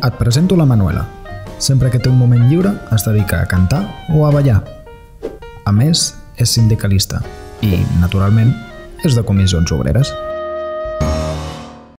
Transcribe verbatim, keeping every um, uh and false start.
Et presento la Manuela. Sempre que té un moment lliure es dedica a cantar o a ballar. A més, és sindicalista i, naturalment, és de comissions obreres.